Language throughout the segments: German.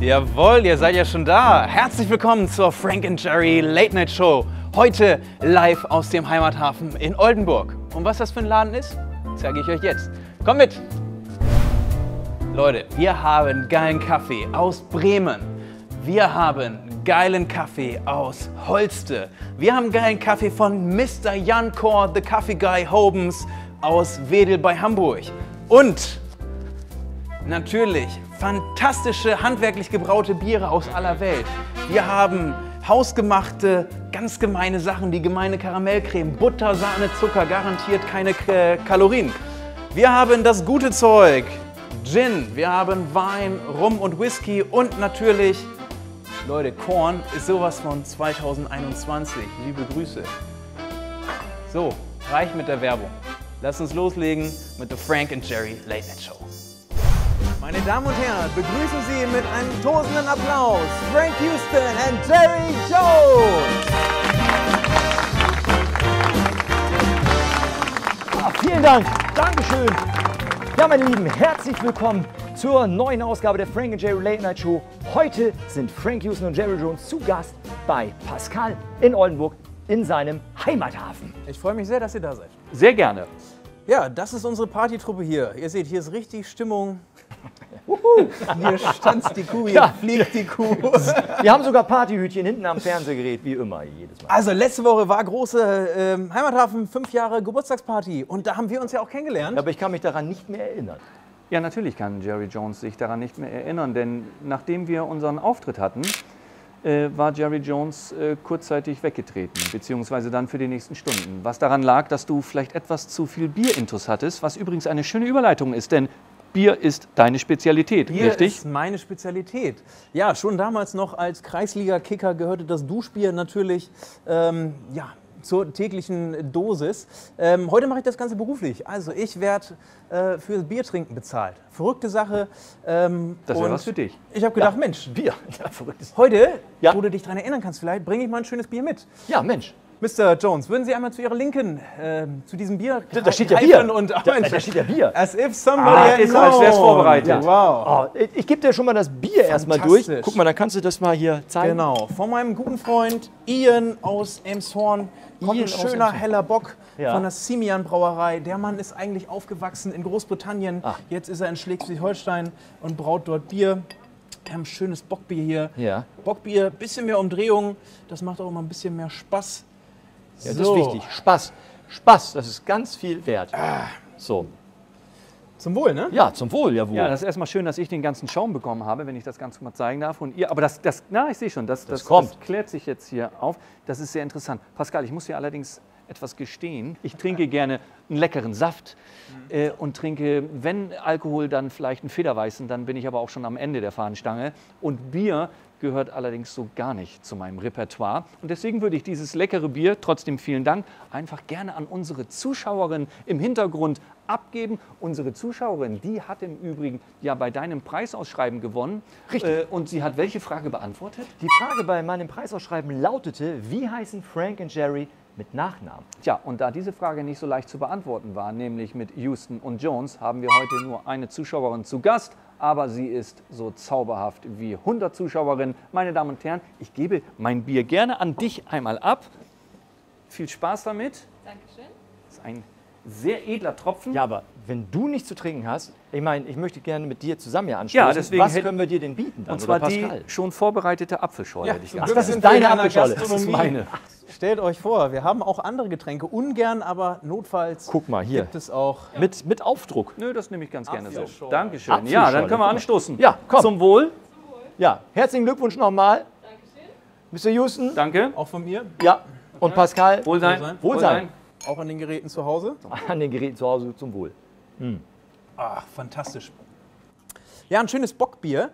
Jawohl, ihr seid ja schon da. Herzlich willkommen zur Frank & Jerry Late Night Show. Heute live aus dem Heimathafen in Oldenburg. Und was das für ein Laden ist, zeige ich euch jetzt. Kommt mit! Leute, wir haben geilen Kaffee aus Bremen. Wir haben geilen Kaffee aus Holste. Wir haben geilen Kaffee von Mr. Jan Kor, the Coffee Guy Hobens aus Wedel bei Hamburg. Und natürlich fantastische, handwerklich gebraute Biere aus aller Welt. Wir haben hausgemachte, ganz gemeine Sachen, wie gemeine Karamellcreme, Butter, Sahne, Zucker, garantiert keine Kalorien. Wir haben das gute Zeug, Gin, wir haben Wein, Rum und Whisky und natürlich, Leute, Korn ist sowas von 2021. Liebe Grüße. So, reicht mit der Werbung. Lasst uns loslegen mit der Frank & Jerry Late Night Show. Meine Damen und Herren, begrüßen Sie mit einem tosenden Applaus Frank Houston und Jerry Jones! Vielen Dank, Dankeschön. Ja, meine Lieben, herzlich willkommen zur neuen Ausgabe der Frank & Jerry Late Night Show. Heute sind Frank Houston und Jerry Jones zu Gast bei Pascal in Oldenburg in seinem Heimathafen. Ich freue mich sehr, dass ihr da seid. Sehr gerne. Ja, das ist unsere Partytruppe hier. Ihr seht, hier ist richtig Stimmung. Hier stanzt die Kuh, hier Ja. fliegt die Kuh. Wir haben sogar Partyhütchen hinten am Fernsehgerät, wie immer, jedes Mal. Also letzte Woche war große Heimathafen 5 Jahre Geburtstagsparty und da haben wir uns ja auch kennengelernt. Aber ich kann mich daran nicht mehr erinnern. Ja, natürlich kann Jerry Jones sich daran nicht mehr erinnern, denn nachdem wir unseren Auftritt hatten, war Jerry Jones kurzzeitig weggetreten, beziehungsweise dann für die nächsten Stunden. Was daran lag, dass du vielleicht etwas zu viel Bierintus hattest, was übrigens eine schöne Überleitung ist, denn Bier ist deine Spezialität, Bier richtig? ist meine Spezialität. Ja, schon damals noch als Kreisliga-Kicker gehörte das Duschbier natürlich zur täglichen Dosis. Heute mache ich das Ganze beruflich. Also ich werde für Biertrinken bezahlt. Verrückte Sache. Das wäre und was für dich. Ich habe gedacht, Mensch, Bier, ja, verrückt. heute, Ja. wo du dich daran erinnern kannst, vielleicht bringe ich mal ein schönes Bier mit. Ja, Mensch. Mr. Jones, würden Sie einmal zu Ihrer Linken zu diesem Bier Da steht ja greifen Bier. Und, Da steht ja Bier. As if somebody had ist, als wär's known. vorbereitet. Ja. Wow. Oh, ich gebe dir schon mal das Bier erstmal durch. Fantastisch. Guck mal, dann kannst du das mal hier zeigen. Genau, von meinem guten Freund Ian aus Elmshorn. Kommt Ian ein aus schöner Elmshorn. heller Bock Ja. von der Simeon Brauerei. Der Mann ist eigentlich aufgewachsen in Großbritannien. Ach. Jetzt ist er in Schleswig-Holstein und braut dort Bier. Wir haben ein schönes Bockbier hier. Ja. Bockbier, bisschen mehr Umdrehung. Das macht auch immer ein bisschen mehr Spaß. Ja, das ist wichtig. Spaß. Spaß, das ist ganz viel wert. So. Zum Wohl, ne? Ja, zum Wohl, jawohl. Ja, das ist erstmal schön, dass ich den ganzen Schaum bekommen habe, wenn ich das Ganze mal zeigen darf. Und ihr, aber ich sehe schon, das kommt. Das klärt sich jetzt hier auf. Das ist sehr interessant. Pascal, ich muss dir allerdings etwas gestehen. Ich trinke gerne einen leckeren Saft und trinke, wenn Alkohol, dann vielleicht einen Federweißen. Dann bin ich aber auch schon am Ende der Fahnenstange. Und Bier gehört allerdings so gar nicht zu meinem Repertoire. Und deswegen würde ich dieses leckere Bier, trotzdem vielen Dank, einfach gerne an unsere Zuschauerin im Hintergrund abgeben. Unsere Zuschauerin, die hat im Übrigen ja bei deinem Preisausschreiben gewonnen. Richtig. Und sie hat welche Frage beantwortet? Die Frage bei meinem Preisausschreiben lautete, wie heißen Frank und Jerry mit Nachnamen? Tja, und da diese Frage nicht so leicht zu beantworten war, nämlich mit Houston und Jones, haben wir heute nur eine Zuschauerin zu Gast. Aber sie ist so zauberhaft wie 100 Zuschauerinnen. Meine Damen und Herren, ich gebe mein Bier gerne an dich einmal ab. Viel Spaß damit. Dankeschön. Das ist ein sehr edler Tropfen. Ja, aber wenn du nichts zu trinken hast, ich meine, ich möchte gerne mit dir zusammen hier anstoßen. Ja, deswegen was hätte- können wir dir denn bieten dann? Und zwar oder die Pascal? schon vorbereitete Apfelschorle. Ja, hätte ich zum gesagt. Glück das ist sind wir deine in einer Apfelschorle. Das ist Gastronomie. meine. Stellt euch vor, wir haben auch andere Getränke. Ungern, aber notfalls Guck mal hier. gibt es auch. Mit Aufdruck. Nö, das nehme ich ganz gerne so. Apfelschorle. Dankeschön. Ja, Apfelschorle, dann können wir guck mal. anstoßen. Ja, komm. Zum Wohl. Ja, herzlichen Glückwunsch nochmal. Dankeschön. Mr. Houston. Danke. Auch von mir, Ja. Und Pascal. Wohlsein. Wohlsein. auch an den Geräten zu Hause. An den Geräten zu Hause zum Wohl. Ach, fantastisch. Ja, ein schönes Bockbier.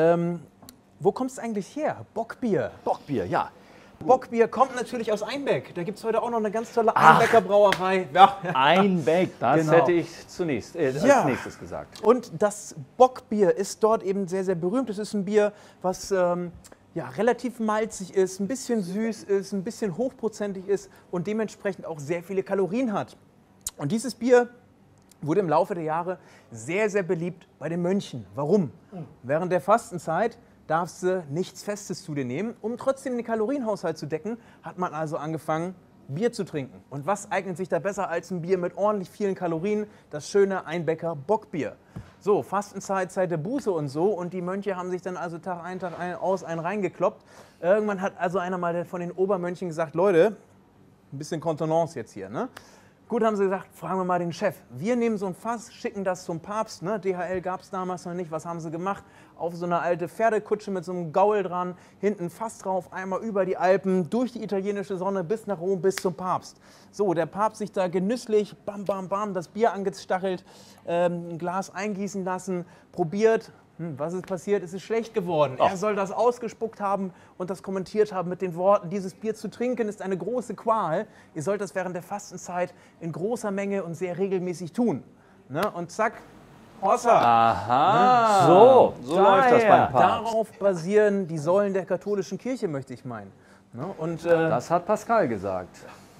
Wo kommst du eigentlich her? Bockbier. Bockbier, ja. Bockbier kommt natürlich aus Einbeck. Da gibt es heute auch noch eine ganz tolle Einbecker Brauerei. Ja. Einbeck. Das Genau. hätte ich zunächst als Ja. nächstes gesagt. Und das Bockbier ist dort eben sehr, sehr berühmt. Es ist ein Bier, was ja, relativ malzig ist, ein bisschen süß ist, ein bisschen hochprozentig ist und dementsprechend auch sehr viele Kalorien hat. Und dieses Bier wurde im Laufe der Jahre sehr, sehr beliebt bei den Mönchen. Warum? Während der Fastenzeit darfst du nichts Festes zu dir nehmen. Um trotzdem den Kalorienhaushalt zu decken, hat man also angefangen, Bier zu trinken. Und was eignet sich da besser als ein Bier mit ordentlich vielen Kalorien? Das schöne Einbecker Bockbier. So, Fastenzeit, Zeit der Buße und so. Und die Mönche haben sich dann also Tag ein, Tag aus einen reingekloppt. Irgendwann hat also einer mal von den Obermönchen gesagt, Leute, ein bisschen Kontenance jetzt hier, ne? Gut, haben sie gesagt, fragen wir mal den Chef. Wir nehmen so ein Fass, schicken das zum Papst. Ne? DHL gab es damals noch nicht. Was haben sie gemacht? Auf so eine alte Pferdekutsche mit so einem Gaul dran, hinten Fass drauf, einmal über die Alpen, durch die italienische Sonne bis nach Rom, bis zum Papst. So, der Papst sich da genüsslich, bam, bam, bam, das Bier angestachelt, ein Glas eingießen lassen, probiert. Was ist passiert? Es ist schlecht geworden. Er soll das ausgespuckt haben und das kommentiert haben mit den Worten, dieses Bier zu trinken ist eine große Qual. Ihr sollt das während der Fastenzeit in großer Menge und sehr regelmäßig tun. Ne? Und zack, Hossa. Aha. So läuft das beim Papst. Darauf basieren die Säulen der katholischen Kirche, möchte ich meinen. Ne? Und, Das hat Pascal gesagt.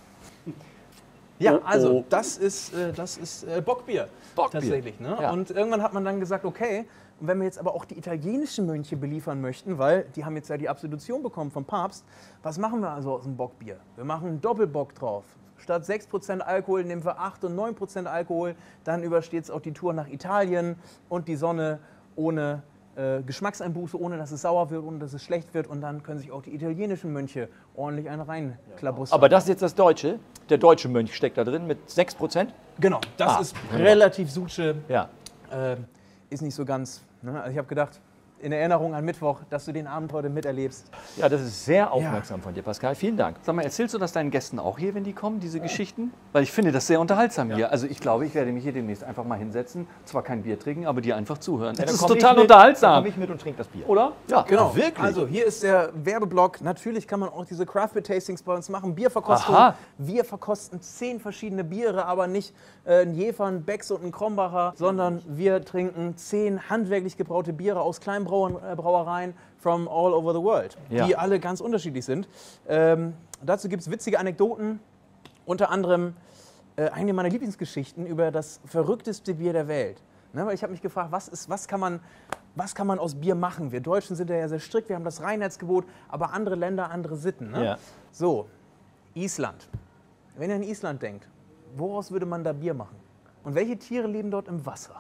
ja, also das ist Bockbier. Bockbier. Tatsächlich. Ne? Ja. Und irgendwann hat man dann gesagt, okay, und wenn wir jetzt aber auch die italienischen Mönche beliefern möchten, weil die haben jetzt ja die Absolution bekommen vom Papst, was machen wir also aus dem Bockbier? Wir machen einen Doppelbock drauf. Statt 6% Alkohol nehmen wir 8 und 9% Alkohol. Dann übersteht es auch die Tour nach Italien und die Sonne ohne Geschmackseinbuße, ohne dass es sauer wird, ohne dass es schlecht wird. Und dann können sich auch die italienischen Mönche ordentlich einen reinklabustern. Aber das ist jetzt das Deutsche. Der deutsche Mönch steckt da drin mit 6%. Genau, das ist relativ Suche. Ja. Ist nicht so ganz. Ne? Also ich habe gedacht, in Erinnerung an Mittwoch, dass du den Abend heute miterlebst. Ja, das ist sehr aufmerksam von dir, Pascal. Vielen Dank. Sag mal, erzählst du das deinen Gästen auch hier, wenn die kommen, diese Geschichten? Weil ich finde das sehr unterhaltsam hier. Also ich glaube, ich werde mich hier demnächst einfach mal hinsetzen, zwar kein Bier trinken, aber dir einfach zuhören. Das ist total unterhaltsam. Dann komme ich mit und trinke das Bier. Oder? Ja, Genau, wirklich. Also hier ist der Werbeblock. Natürlich kann man auch diese Craft Beer Tastings bei uns machen. Bierverkostung. Aha. Wir verkosten 10 verschiedene Biere, aber nicht ein Jefer, ein Becks und ein Krombacher, sondern wir trinken 10 handwerklich gebraute Biere aus Kleinbrauereien from all over the world, die alle ganz unterschiedlich sind. Dazu gibt es witzige Anekdoten, unter anderem eine meiner Lieblingsgeschichten über das verrückteste Bier der Welt. Ne, weil ich habe mich gefragt, was kann man aus Bier machen? Wir Deutschen sind ja sehr strikt, wir haben das Reinheitsgebot, aber andere Länder, andere Sitten. Ne? Ja. So, Island. Wenn ihr an Island denkt, woraus würde man da Bier machen? Und welche Tiere leben dort im Wasser?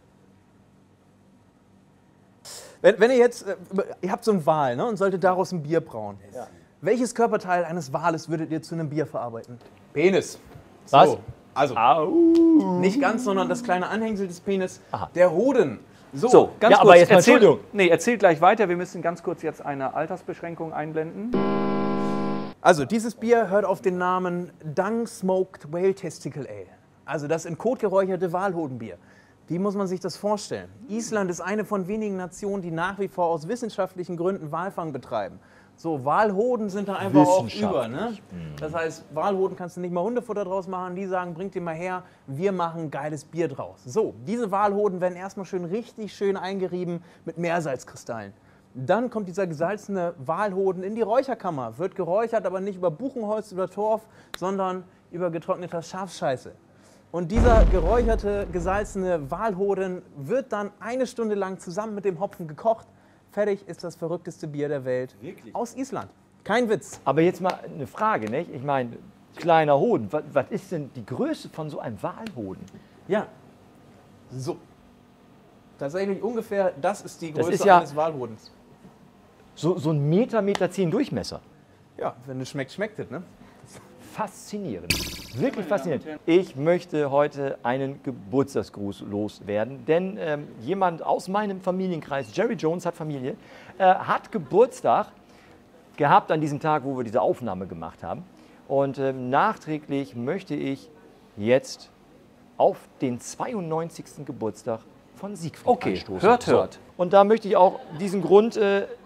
Wenn ihr jetzt, ihr habt so einen Wal, ne, und solltet daraus ein Bier brauen. Ja. Welches Körperteil eines Wales würdet ihr zu einem Bier verarbeiten? Penis. So. Was? Also, nicht ganz, sondern das kleine Anhängsel des Penis, der Hoden. So, ganz ja, kurz, aber jetzt mal Entschuldigung. Erzähl gleich weiter. Wir müssen ganz kurz jetzt eine Altersbeschränkung einblenden. Also, dieses Bier hört auf den Namen Dung Smoked Whale Testicle Ale. Also das in Kot geräucherte Walhodenbier. Wie muss man sich das vorstellen? Island ist eine von wenigen Nationen, die nach wie vor aus wissenschaftlichen Gründen Walfang betreiben. So, Walhoden sind da einfach auch über. Ne? Das heißt, Walhoden kannst du nicht mal Hundefutter draus machen. Die sagen, bringt die mal her, wir machen geiles Bier draus. So, diese Walhoden werden erstmal richtig schön eingerieben mit Meersalzkristallen. Dann kommt dieser gesalzene Walhoden in die Räucherkammer. Wird geräuchert, aber nicht über Buchenholz oder Torf, sondern über getrockneter Schafsscheiße. Und dieser geräucherte, gesalzene Walhoden wird dann 1 Stunde lang zusammen mit dem Hopfen gekocht. Fertig ist das verrückteste Bier der Welt. Wirklich? Aus Island. Kein Witz. Aber jetzt mal eine Frage, nicht? Ich meine, kleiner Hoden. Was ist denn die Größe von so einem Walhoden? Ja, so. Tatsächlich ungefähr, das ist die Größe ist ja eines Walhodens. So ein Meter 10 Durchmesser. Ja, wenn es schmeckt, schmeckt es, ne? Faszinierend. Wirklich faszinierend. Ich möchte heute einen Geburtstagsgruß loswerden, denn jemand aus meinem Familienkreis, Jerry Jones hat Familie, hat Geburtstag gehabt an diesem Tag, wo wir diese Aufnahme gemacht haben. Und nachträglich möchte ich jetzt auf den 92. Geburtstag von Siegfried anstoßen. Hört. Und da möchte ich auch diesen Grund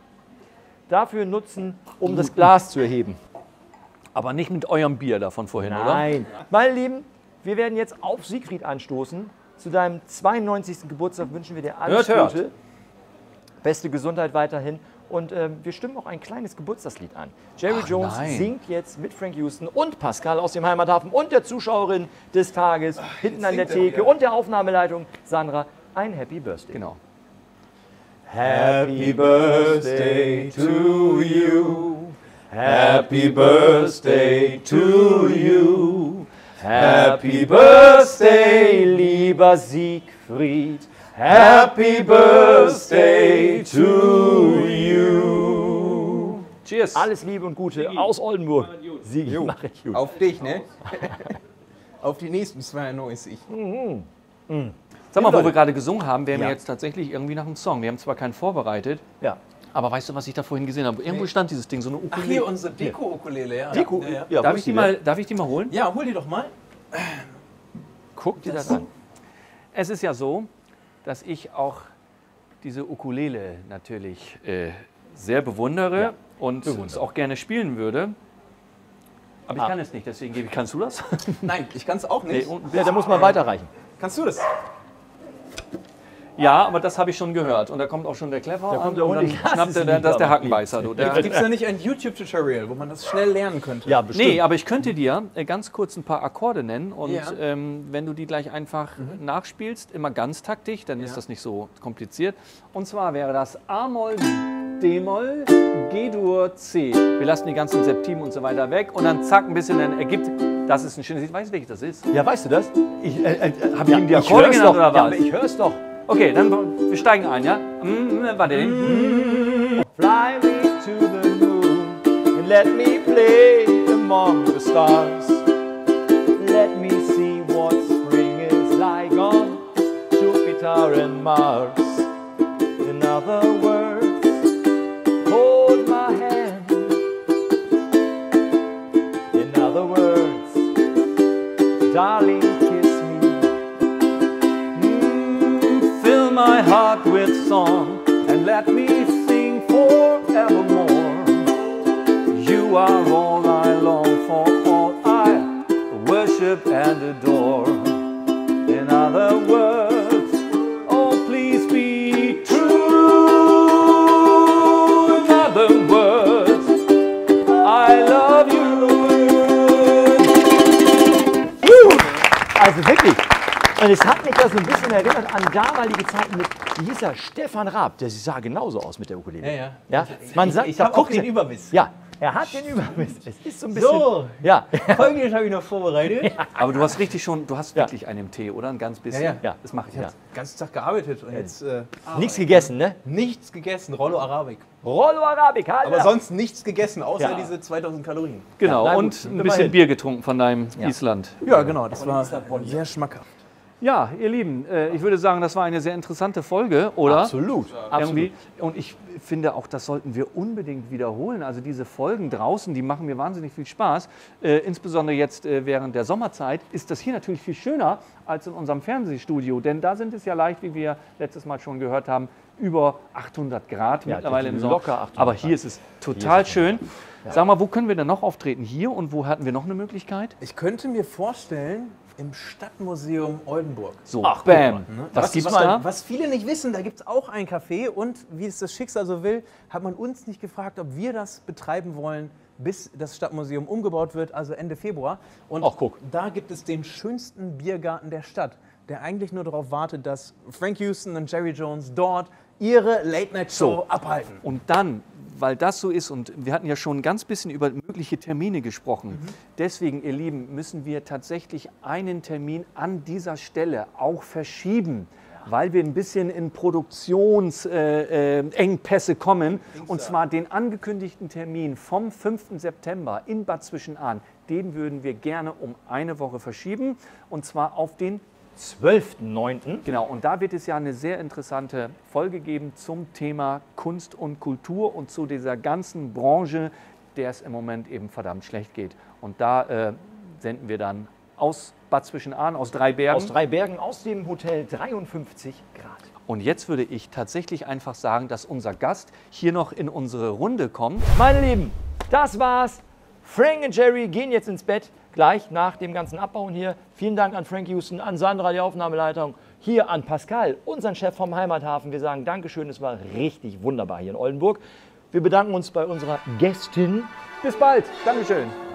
dafür nutzen, um das Glas zu erheben. Aber nicht mit eurem Bier da von vorhin, oder? Nein. Meine Lieben, wir werden jetzt auf Siegfried anstoßen. Zu deinem 92. Geburtstag wünschen wir dir alles Gute. Beste Gesundheit weiterhin. Und wir stimmen auch ein kleines Geburtstagslied an. Jerry Jones singt jetzt mit Frank Houston und Pascal aus dem Heimathafen und der Zuschauerin des Tages hinten an der Theke und der Aufnahmeleitung Sandra ein Happy Birthday. Genau. Happy birthday to you. Happy birthday to you. Happy birthday, lieber Siegfried. Happy birthday to you. Cheers. Alles Liebe und Gute aus Oldenburg. Sigi, mach ich gut. Auf dich, ne? Auf die nächsten 92. Sag mal, wo Leute. wir gerade gesungen haben, wären wir Ja. jetzt tatsächlich irgendwie nach einem Song. Wir haben zwar keinen vorbereitet, Ja. aber weißt du, was ich da vorhin gesehen habe? Irgendwo stand dieses Ding, so eine Ach, Ukulele. hier unsere Deko-Ukulele, ja. Deko? Ja, ja. Ja, Darf wo ich ist die mal, darf ich die mal holen? Ja, hol die doch mal. Guck dir das an. Es ist ja so, dass ich auch diese Ukulele natürlich sehr bewundere Ja, und es auch gerne spielen würde. Aber ich kann es nicht, deswegen gebe ich. Kannst du das? Nein, ich kann es auch nicht. Ja, da muss man weiterreichen. Kannst du das? Ja, aber das habe ich schon gehört. Und da kommt auch schon der Clever Da kommt an der und Hund. dann Ich hasse schnappt sie er, das ist der lieber. Hackenbeißer. Du. Der, Gibt es da nicht ein YouTube-Tutorial, wo man das schnell lernen könnte? Ja, bestimmt. nee, aber ich könnte dir ganz kurz ein paar Akkorde nennen und Ja. wenn du die gleich einfach nachspielst, immer ganztaktisch, dann ist das nicht so kompliziert. Und zwar wäre das A-Moll, D-Moll, G-Dur, C. Wir lassen die ganzen Septimen und so weiter weg und dann zack ein bisschen, dann ergibt, das ist ein schönes Lied. Weißt du, welches das ist? Ja, weißt du das? Habe ich ihm die Akkorde hör's genannt doch. oder Ja, was? aber ich hör's doch. Okay, dann wir steigen ein, ja? Warte. Fly me to the moon and let me play among the stars. Let me see what spring is like on Jupiter and Mars. In other words, hold my hand. In other words, darling, kiss me. Fill my heart with song and let me sing forevermore. You are all I long for, all I worship and adore. In other words, oh please be true. In other words, I love you. Also wirklich. Und es hat mich da so ein bisschen erinnert an damalige Zeiten mit, wie hieß er, Stefan Raab, der sah genauso aus mit der Ukulele. Ja? Man sagt, Ich habe auch guck den dir- Überbiss. Ja, er hat den Überbiss. Es ist so ein bisschen. So. Ja. Folgendes habe ich noch vorbereitet. Aber du hast richtig schon, du hast Ja. wirklich einen Tee, oder? Ein ganz bisschen? Ja, ja. Das mache ich Ich ja. habe den ganzen Tag gearbeitet und jetzt Nichts gegessen, ne? nichts gegessen. Rollo Arabic. Rollo Arabica. Aber sonst nichts gegessen, außer Ja. diese 2000 Kalorien. Genau, Ja, na und gut, ein immerhin. bisschen Bier getrunken von deinem Island. Ja, genau. Das war sehr schmackhaft. Ja, ihr Lieben, ich würde sagen, das war eine sehr interessante Folge, oder? Absolut. Irgendwie. Und ich finde auch, das sollten wir unbedingt wiederholen. Also diese Folgen draußen, die machen mir wahnsinnig viel Spaß. Insbesondere jetzt während der Sommerzeit ist das hier natürlich viel schöner als in unserem Fernsehstudio. Denn da sind es ja leicht, wie wir letztes Mal schon gehört haben, über 800 Grad Ja, mittlerweile das im sind Sommer. locker 800 Aber hier Grad. ist es total schön. Sag mal, wo können wir denn noch auftreten? Hier und wo hatten wir noch eine Möglichkeit? Ich könnte mir vorstellen, im Stadtmuseum Oldenburg. So, Ach, bam. guck mal, Was gibt's da? Was viele nicht wissen, da gibt es auch ein Café und wie es das Schicksal so will, hat man uns nicht gefragt, ob wir das betreiben wollen, bis das Stadtmuseum umgebaut wird, also Ende Februar. Und Ach, guck. da gibt es den schönsten Biergarten der Stadt, der eigentlich nur darauf wartet, dass Frank Houston und Jerry Jones dort ihre Late-Night-Show abhalten. Und dann, weil das so ist, und wir hatten ja schon ein ganz bisschen über mögliche Termine gesprochen, deswegen, ihr Lieben, müssen wir tatsächlich einen Termin an dieser Stelle auch verschieben, weil wir ein bisschen in Produktionsengpässe kommen. Und zwar den angekündigten Termin vom 5. September in Bad Zwischenahn, den würden wir gerne um eine Woche verschieben, und zwar auf den 12.09. Genau, und da wird es ja eine sehr interessante Folge geben zum Thema Kunst und Kultur und zu dieser ganzen Branche, der es im Moment eben verdammt schlecht geht. Und da senden wir dann aus Bad Zwischenahn, aus Dreibergen. Aus Dreibergen, aus dem Hotel 53 Grad. Und jetzt würde ich tatsächlich einfach sagen, dass unser Gast hier noch in unsere Runde kommt. Meine Lieben, das war's. Frank und Jerry gehen jetzt ins Bett, gleich nach dem ganzen Abbauen hier. Vielen Dank an Frank Houston, an Sandra, die Aufnahmeleitung, hier an Pascal, unseren Chef vom Heimathafen. Wir sagen Dankeschön, es war richtig wunderbar hier in Oldenburg. Wir bedanken uns bei unserer Gästin. Bis bald. Dankeschön.